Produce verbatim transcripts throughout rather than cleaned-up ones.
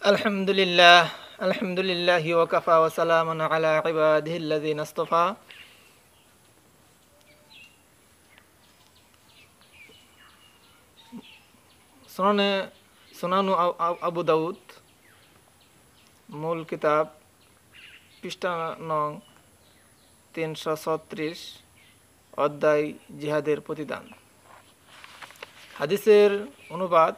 আলহামদুলিল্লাহ আলহামদুলিল্লাহি ওয়া কাফা ওয়া সালামুন আলা ইবাদিহিল্লাযিনা ইসতাফা। সুনানে সুনানু আবু দাউদ মূল কিতাব, পৃষ্ঠা নং তিনশো ছত্রিশ, অধ্যায় জিহাদের প্রতিদান। হাদিসের অনুবাদ: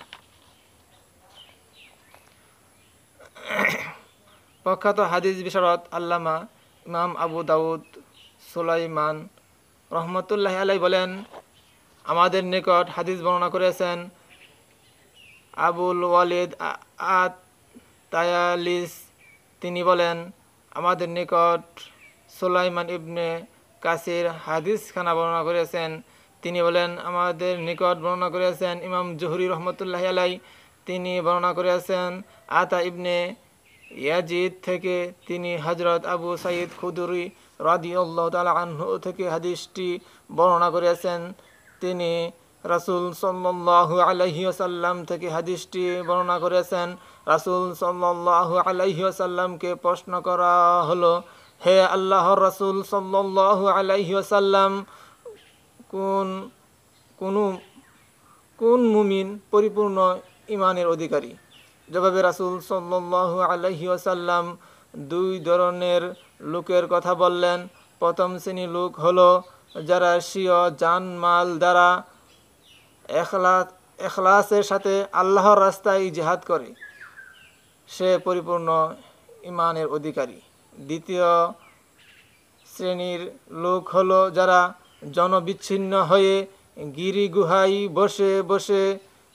প্রখ্যাত হাদিস বিশারদ আল্লামা ইমাম আবু দাউদ সুলাইমান রহমতুল্লাহি আলাইহি বলেন, আমাদের নিকট হাদিস বর্ণনা করেছেন আবুল ওয়ালিদ আত তায়ালিস। তিনি বলেন, আমাদের নিকট সুলাইমান ইবনে কাসির হাদিস খানা বর্ণনা করেছেন। তিনি বলেন, আমাদের নিকট বর্ণনা করেছেন ইমাম জুহরি রহমতুল্লাহি আলাইহি। তিনি বর্ণনা করেছেন আতা ইবনে ইয়াজিদ থেকে। তিনি হযরত আবু সাঈদ খুদরি রাদিয়াল্লাহু তাআলা আনহু থেকে হাদিসটি বর্ণনা করেছেন। তিনি রাসূল সাল্লাল্লাহু আলাইহি ওয়াসাল্লাম থেকে হাদিসটি বর্ণনা করেছেন। রাসূল সাল্লাল্লাহু আলাইহি ওয়াসাল্লামকে প্রশ্ন করা হলো, হে আল্লাহর রাসূল সাল্লাল্লাহু আলাইহি ওয়াসাল্লাম, কোন কোন কোন মুমিন পরিপূর্ণ ঈমানের অধিকারী? জবাবে রাসূল সাল্লাল্লাহু আলাইহি ওয়াসাল্লাম দুই ধরনের লোকের কথা বললেন। প্রথম শ্রেণীর লোক হলো যারা স্বীয় জান মাল দ্বারা এখলাস এখলাসের সাথে আল্লাহর রাস্তায় জিহাদ করে, সে পরিপূর্ণ ঈমানের অধিকারী। দ্বিতীয় শ্রেণীর লোক হলো যারা জনবিচ্ছিন্ন হয়ে গিরি গুহায় বসে বসে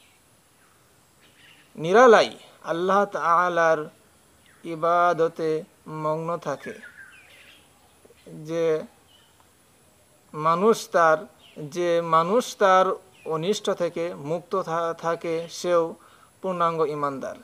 নিরালাই আল্লাহ তাআলার ইবাদতে মগ্ন থাকে। যে মানুষ তার যে মানুষ তার অনিষ্ট থেকে মুক্ত থাকে, সেও পূর্ণাঙ্গ ঈমানদার।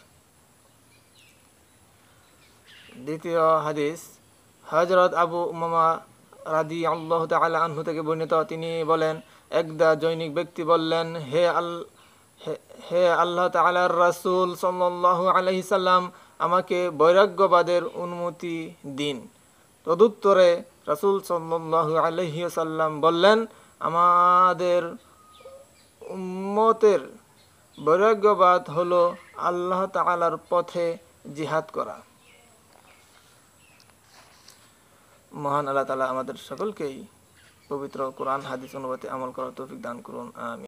দ্বিতীয় হাদিস হযরত আবু উমামা রাদিয়াল্লাহু তাআলা আনহু থেকে বর্ণিত। তিনি বলেন, একদা জনৈক ব্যক্তি বললেন, হে আল্লাহ হে আল্লাহ তাআলার রাসূল সাল্লাল্লাহু আলাইহি সাল্লাম, আমাকে বৈরাগ্যবাদের অনুমতি দিন। তদুত্তরে রাসূল সাল্লাল্লাহু আলাইহি সাল্লাম বললেন, আমাদের উম্মতের বৈরাগ্যবাদ হলো আল্লাহ তাআলার পথে জিহাদ করা। মহান আল্লাহ তাআলা আমাদের সকলকেই পবিত্র কোরআন হাদিস অনুযায়ী আমল করার তৌফিক দান করুন। আমিন।